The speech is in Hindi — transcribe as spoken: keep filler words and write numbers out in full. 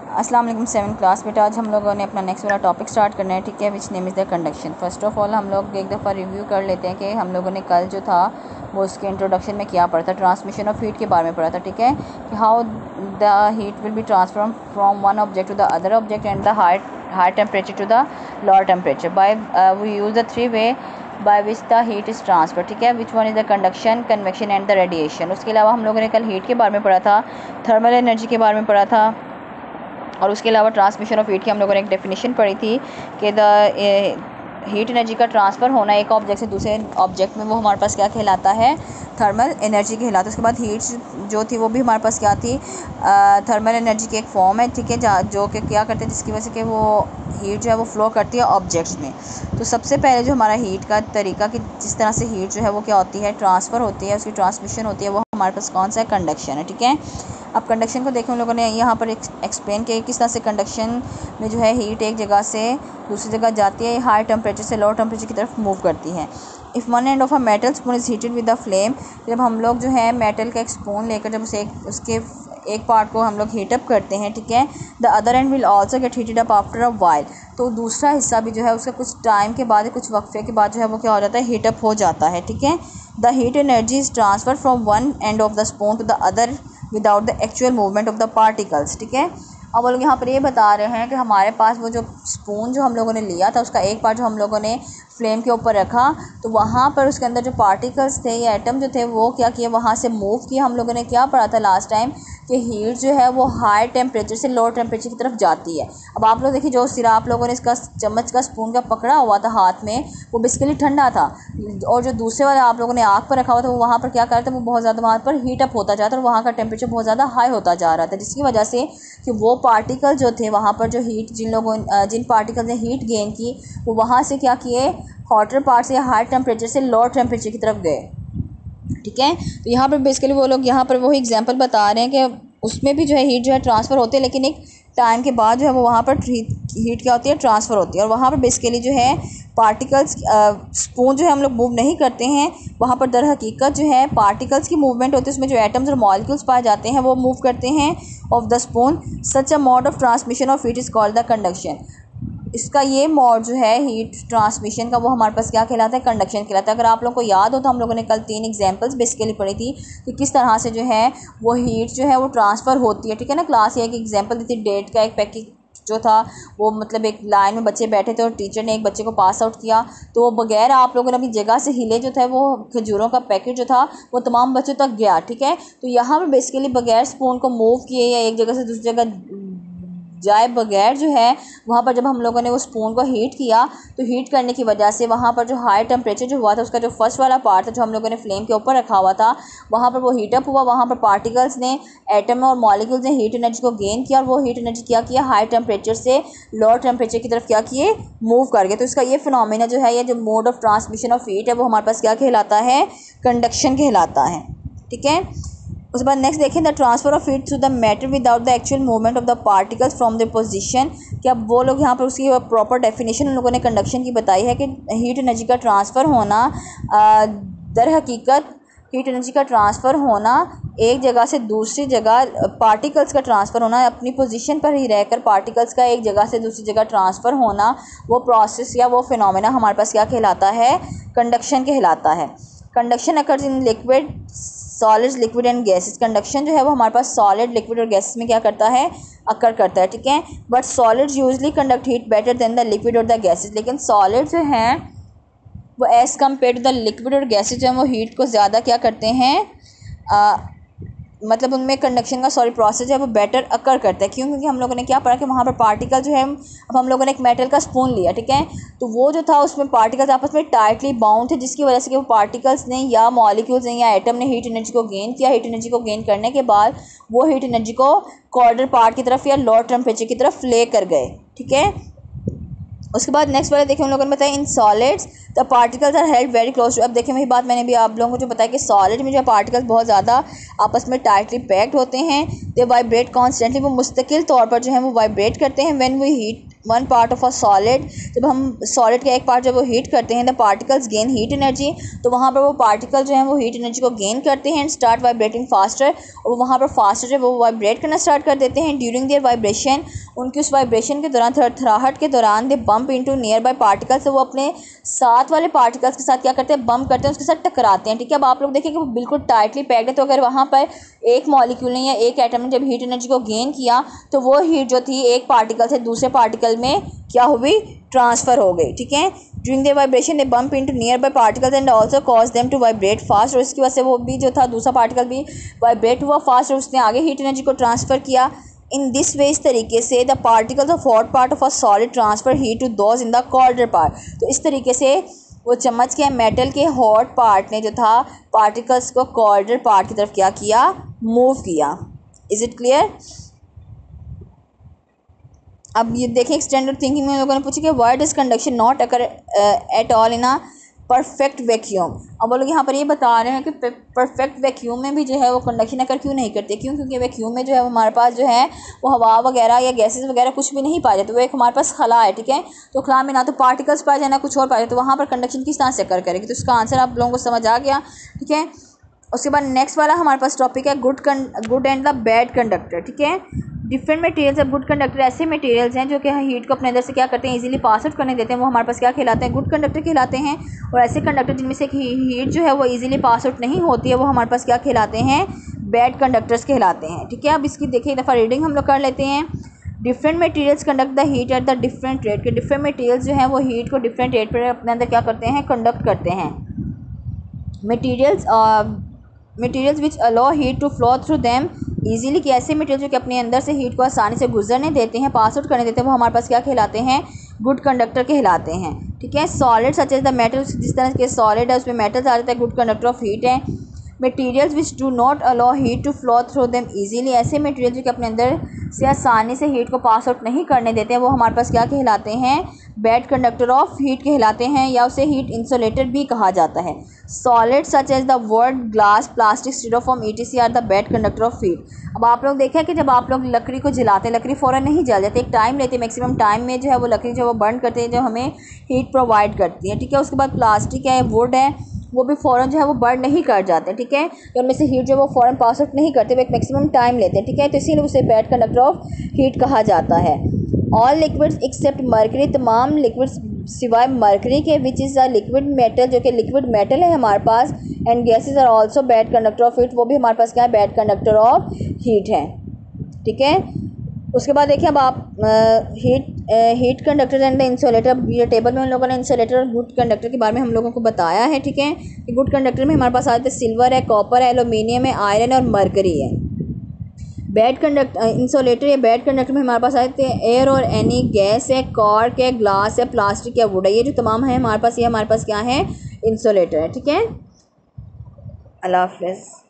अस्सलाम वालेकुम सेवन क्लास बेटा। आज हम लोगों ने अपना नेक्स्ट वाला टॉपिक स्टार्ट करना है, ठीक है, which name is the conduction. First of all हम लोग एक दफ़ा रिव्यू कर लेते हैं कि हम लोगों ने कल जो था वो उसके इंट्रोडक्शन में क्या पढ़ा था, ट्रांसमिशन ऑफ हीट के बारे में पढ़ा था, ठीक है, कि how the heat will be transform from one object to the other object and the high high temperature to the lower temperature by we use the three way by which the heat is transfer, ठीक है, which one is the conduction, convection and the radiation. उसके अलावा हम लोगों ने कल हीट के बारे में पढ़ा था, थर्मल एनर्जी के बारे में पढ़ा था, और उसके अलावा ट्रांसमिशन ऑफ हीट की हम लोगों ने एक डेफिनेशन पढ़ी थी कि द हीट एनर्जी का ट्रांसफ़र होना एक ऑब्जेक्ट से दूसरे ऑब्जेक्ट में, वो हमारे पास क्या कहलाता है, थर्मल एनर्जी कहलाता है। उसके बाद हीट जो थी वो भी हमारे पास क्या थी, थर्मल एनर्जी की एक फॉर्म है, ठीक है, जो कि क्या करते हैं, जिसकी वजह से कि वो हीट जो है वो फ्लो करती है ऑब्जेक्ट्स में। तो सबसे पहले जो हमारा हीट का तरीका कि जिस तरह से हीट जो है वो क्या होती है, ट्रांसफ़र होती है, उसकी ट्रांसमिशन होती है, वो हमारे पास कौन सा है, कंडक्शन है, ठीक है। अब कंडक्शन को देखें, उन लोगों ने यहाँ पर एक्सप्लेन किया किस तरह से कंडक्शन में जो है हीट एक जगह से दूसरी जगह जाती है, हाई टेम्परेचर से लोअर टेम्परेचर की तरफ मूव करती है। If one end of a metal spoon is heated with the flame, जब हम लोग जो है मेटल का एक स्पून लेकर जब उसे एक उसके एक पार्ट को हम लोग हीटअप करते हैं, ठीक है, the other end will also get heated up after a while, तो दूसरा हिस्सा भी जो है उसका कुछ टाइम के बाद, कुछ वक्फे के बाद जो है वो क्या हो जाता है, हीटअप हो जाता है, ठीक है। The heat energy is transfer from one end of the spoon to the other without the actual movement of the particles, ठीक है। अब वो लोग यहाँ पर ये बता रहे हैं कि हमारे पास वो जो स्पून जो हम लोगों ने लिया था, उसका एक पार्ट जो हम लोगों ने फ्लेम के ऊपर रखा, तो वहाँ पर उसके अंदर जो पार्टिकल्स थे या एटम जो थे वो क्या किए, वहाँ से मूव किए। हम लोगों ने क्या पढ़ा था लास्ट टाइम कि हीट जो है वो हाई टेम्परेचर से लोअर टेम्परेचर की तरफ जाती है। अब आप लोग देखिए, जो सिरा आप लोगों ने इसका चम्मच का स्पून का पकड़ा हुआ था हाथ में, वो बेसिकली ठंडा था, और जो दूसरे वाला आप लोगों ने आग पर रखा हुआ था वो वहाँ पर क्या कर रहा था, वो बहुत ज़्यादा वहाँ पर हीट अप होता जा रहा था और वहाँ का टेम्परेचर बहुत ज़्यादा हाई होता जा रहा था, जिसकी वजह से कि वो पार्टिकल जो थे वहाँ पर, जो हीट जिन लोगों जिन पार्टिकल ने हीट गेन की, वो वहाँ से क्या किए, हॉटर पार्ट से हाई टेम्परेचर से लोअर टेम्परेचर की तरफ गए, ठीक है। तो यहाँ पर बेसिकली वो लोग यहाँ पर वही एग्जांपल बता रहे हैं कि उसमें भी जो है हीट जो है ट्रांसफ़र होते हैं, लेकिन एक टाइम के बाद जो है वो वहाँ पर हीट क्या होती है, ट्रांसफ़र होती है, और वहाँ पर बेसिकली जो है पार्टिकल्स स्पून जो है हम लोग मूव नहीं करते हैं, वहाँ पर दर हकीकत जो है पार्टिकल्स की मूवमेंट होती है, उसमें जो एटम्स और मॉलिक्यूल्स पाए जाते हैं वो मूव करते हैं of the spoon. Such a mode of transmission of heat is called the conduction. इसका ये मोड जो है हीट ट्रांसमिशन का, वो हमारे पास क्या कहलाता है, कंडक्शन कहलाता है। अगर आप लोगों को याद हो तो हम लोगों ने कल तीन एग्जांपल्स बेसिकली पढ़ी थी कि किस तरह से जो है वो हीट जो है वो ट्रांसफ़र होती है, ठीक है ना। क्लास एक एग्जांपल दी थी, डेट का एक पैकेट जो था वो, मतलब एक लाइन में बच्चे बैठे थे और टीचर ने एक बच्चे को पास आउट किया, तो वो बगैर आप लोगों ने अपनी जगह से हिले जो था वो खजूरों का पैकेट जो था वो तमाम बच्चों तक गया, ठीक है। तो यहाँ पर बेसिकली बगैर स्पून को मूव किए या एक जगह से दूसरी जगह जाए बगैर जो है, वहाँ पर जब हम लोगों ने वो स्पून को हीट किया, तो हीट करने की वजह से वहाँ पर जो हाई टेम्परेचर जो हुआ था, उसका जो फर्स्ट वाला पार्ट था जो हम लोगों ने फ्लेम के ऊपर रखा हुआ था, वहाँ पर वो हीटअप हुआ, वहाँ पर पार्टिकल्स ने, एटम और मॉलिक्यूल्स ने हीट एनर्जी को गेन किया, और वो हीट एनर्जी क्या किया, हाई टेम्परेचर से लोअर टेम्परेचर की तरफ क्या किए, मूव कर गए। तो इसका ये फिनोमेना जो है, ये जो mode of transmission of heat है, वो हमारे पास क्या कहलाता है, कंडक्शन कहलाता है, ठीक है। उसके बाद नेक्स्ट देखें, the transfer of heat to the matter without the actual movement of the particles from the position. कि अब वो लोग यहाँ पर उसकी प्रॉपर डेफिनेशन उन लोगों ने कंडक्शन की बताई है कि हीट एनर्जी का ट्रांसफ़र होना, दर हकीकत हीट एनर्जी का ट्रांसफ़र होना एक जगह से दूसरी जगह, पार्टिकल्स का ट्रांसफ़र होना, अपनी पोजीशन पर ही रहकर पार्टिकल्स का एक जगह से दूसरी जगह ट्रांसफ़र होना, वो प्रोसेस या वो फिनोमेना हमारे पास क्या कहलाता है, कंडक्शन कहलाता है। Conduction occurs in liquid, solids, liquid and gases. Conduction जो है वो हमारे पास सॉलिड, लिक्विड और गैसेस में क्या करता है, अकर करता है, ठीक है। But solids usually conduct heat better than the liquid और द गैसेस। लेकिन सॉलिड जो हैं वो as compare to the liquid और गैसेस जो है वो हीट को ज़्यादा क्या करते हैं, आ, मतलब उनमें कंडक्शन का सॉरी प्रोसेस है वो बेटर अकर करता है। क्यों? क्योंकि हम लोगों ने क्या पढ़ा कि वहाँ पर पार्टिकल जो है, अब हम लोगों ने एक मेटल का स्पून लिया, ठीक है, तो वो जो था उसमें पार्टिकल्स आपस में टाइटली बाउंड थे, जिसकी वजह से कि वो पार्टिकल्स ने या मॉलिक्यूल्स ने या एटम ने हीट एनर्जी को गेन किया। हीट एनर्जी को गेन करने के बाद वो हीट एनर्जी को कॉर्डर पार्ट की तरफ या लोअर टेम्परेचर की तरफ ले कर गए, ठीक है। उसके बाद नेक्स्ट वाले देखिए, हम लोगों ने बताया in solids the particles are held very close to. अब देखिए, वही बात मैंने भी आप लोगों को जो बताया कि सॉलिड में जो पार्टिकल्स बहुत ज़्यादा आपस में टाइटली पैक्ड होते हैं, दे वाइब्रेट कॉन्स्टेंटली, वो मुस्तकिल तौर पर जो है वो वाइब्रेट करते हैं। When we heat one part of a solid, जब हम सॉलिड का एक पार्ट जब वो हीट करते हैं the particles gain heat energy, तो वहाँ पर वो पार्टिकल जो हैं वो हीट एनर्जी को गेन करते हैं एंड स्टार्ट वाइब्रेटिंग फास्टर, और वहाँ पर फास्टर जो वो वाइब्रेट करना स्टार्ट कर देते हैं। ड्यूरिंग देयर वाइब्रेशन, उनकी उस वाइब्रेशन के दौरान, थरथराहट के दौरान, they bump into nearby particles, तो वो अपने साथ वाले पार्टिकल्स के साथ क्या करते हैं, बम्प करते हैं, उसके साथ टकराते हैं। ठीक है, अब आप लोग देखें कि वो बिल्कुल टाइटली पैक्ड है, तो अगर वहाँ पर एक मॉलिक्यूल ने या एक एटम ने जब हीट एनर्जी को गेन किया तो वो हीट जो थी एक पार्टिकल से दूसरे पार्टिकल में क्या हुई, ट्रांसफ़र हो गई। ठीक है, during the vibration they bump into nearby particles and also cause them to vibrate fast, और इसकी वजह से वो भी जो था दूसरा पार्टिकल भी वाइब्रेट हुआ फास्ट और उसने आगे हीट एनर्जी को ट्रांसफ़र किया। इन दिस वे, इस तरीके से the particles of hot part of a solid transfer heat to those in the colder part, तो इस तरीके से वो चम्मच के मेटल के हॉट पार्ट ने जो था पार्टिकल्स को कोल्डर पार्ट की तरफ क्या किया, मूव किया। Is it clear? अब ये देखें स्टैंडर्ड थिंकिंग में लोगों ने पूछा कि why does conduction not occur at all in a perfect vacuum. अब वो लोग यहाँ पर ये बता रहे हैं कि परफेक्ट वैक्यूम में भी जो है वो कंडक्शन अकर क्यों नहीं करते, क्यों? क्योंकि वैक्यूम में जो है हमारे पास जो है वो हवा वगैरह या गैसेस वगैरह कुछ भी नहीं पाए जाते, वो एक हमारे पास खला है। ठीक है, तो खला में ना तो पार्टिकल्स पाए जाए ना कुछ और पाए जाए, तो वहाँ पर कंडक्शन किस तरह से अकर करेगी, तो उसका आंसर आप लोगों को समझ आ गया। ठीक है, उसके बाद नेक्स्ट वाला हमारे पास टॉपिक है good good and the bad conductor. ठीक है, different materials of good conductor ऐसे मटेरियल्स हैं जो कि हीट को अपने अंदर से क्या करते हैं, इजीली पास आउट करने देते हैं, वो हमारे पास क्या कहलाते हैं, गुड कंडक्टर कहलाते हैं। और ऐसे कंडक्टर जिनमें से हीट जो है वो इजीली पास आउट नहीं होती है, वो हमारे पास क्या कहलाते हैं, बैड कंडक्टर्स कहलाते हैं। ठीक है, अब इसकी देखिए एक दफ़ा रीडिंग हम लोग कर लेते हैं। Different materials conduct the heat at the different rate, के डिफरेंट मटेरियल्स जो हैं वो हीट को डिफरेंट रेट पर अपने अंदर क्या करते हैं, कंडक्ट करते हैं। Materials materials which allow heat to flow through them easily, कि ऐसे मटेरियल जो कि अपने अंदर से हीट को आसानी से गुजरने देते हैं, पास आउट करने देते हैं, वो हमारे पास क्या कहलाते हैं, गुड कंडक्टर कहलाते हैं। ठीक है, solid such as the metals, जिस तरह के सॉलिड है उसमें मेटल्स आ जाते हैं, गुड कंडक्टर ऑफ हीट है। Materials which do not allow heat to flow through them easily, ऐसे मटेरियल जो कि अपने अंदर से आसानी से हीट को पास आउट नहीं करने देते हैं, वो हमारे पास क्या कहलाते हैं, बैड कंडक्टर ऑफ हीट कहलाते हैं, या उसे हीट इंसुलेटर भी कहा जाता है। Solid such as the word glass, plastic, Styrofoam, etc are the bad conductor of heat. अब आप लोग देखें कि जब आप लोग लकड़ी को जलाते हैं, लकड़ी फ़ौरन नहीं जल जाती, एक टाइम लेते हैं, मैक्सिमम टाइम में जो है वो लकड़ी जो वो बर्न करते हैं, जो हमें हीट प्रोवाइड करती है। ठीक है, उसके बाद प्लास्टिक है, वुड है, वो भी फ़ौरन जो है वो बर्न नहीं कर जाते। ठीक है, तो उनमें से हीट जो है वो फ़ौरन पास आउट नहीं करते, वो एक मैक्सिमम टाइम लेते हैं। ठीक है, तो इसीलिए उसे बैड कंडक्टर ऑफ हीट कहा जाता है। ऑल लिक्विड्स एक्सेप्ट मर्करी, तमाम लिक्विड्स सिवाय मर्करी के, which is a liquid metal, जो कि लिक्विड मेटल है हमारे पास, and gases are also bad conductor of heat, वो भी हमारे पास क्या है, बैड कंडक्टर ऑफ हीट है। ठीक है, उसके बाद देखिए अब आप heat heat conductor and the insulator, ये टेबल में हम लोगों ने इंसुलेटर और गुड कंडक्टर के बारे में हम लोगों को बताया है। ठीक है, कि गुड कंडक्टर में हमारे पास आते हैं सिल्वर है, कॉपर है, एलुमिनियम है, आयरन है और मरकरी है। बैड कंडक्ट इंसुलेटर या बैड कंडक्टर में हमारे पास आते हैं एयर और एनी गैस है, कॉर्क है, ग्लास है, प्लास्टिक या वुड है, ये जो तमाम है हमारे पास, ये हमारे पास क्या है, इंसुलेटर है। ठीक है, अल्लाह हाफ़िज़।